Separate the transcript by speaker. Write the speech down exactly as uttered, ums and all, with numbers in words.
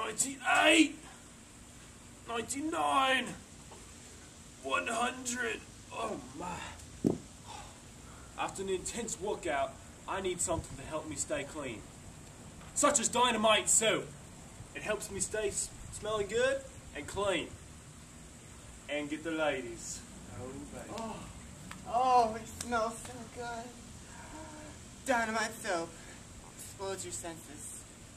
Speaker 1: ninety-eight, ninety-nine, one hundred. Oh my. After an intense workout, I need something to help me stay clean. Such as dynamite soap. It helps me stay s smelling good and clean. And get the ladies. Oh, baby.
Speaker 2: Oh, oh, it smells so good. Dynamite soap. Explodes your senses.